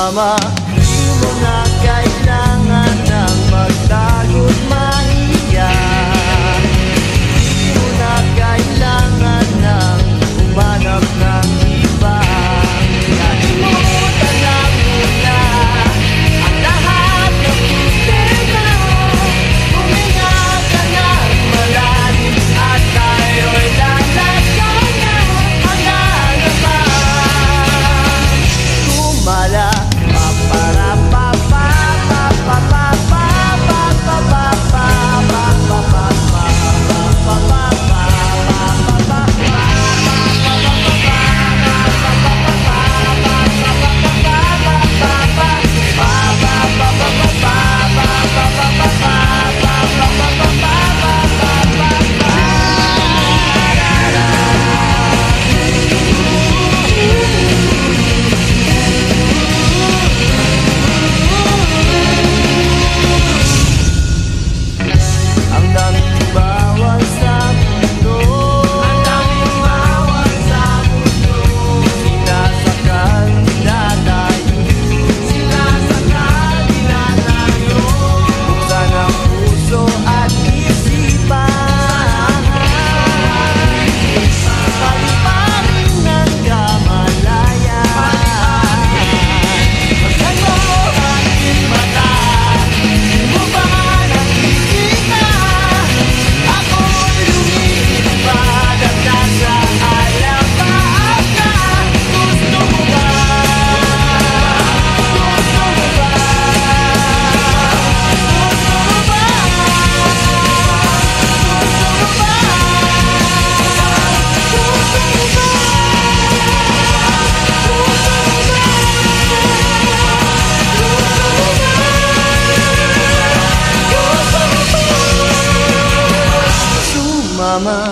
Sumama, di mo na kailangan ng magtago't maiyak. Di mo na kailangan ng umanap ng iba. Kalimutan lang muna ang lahat ng problema. Huminga ka ng malalim at tayo'y lalasan na hanggang naman. Sumala, Mama.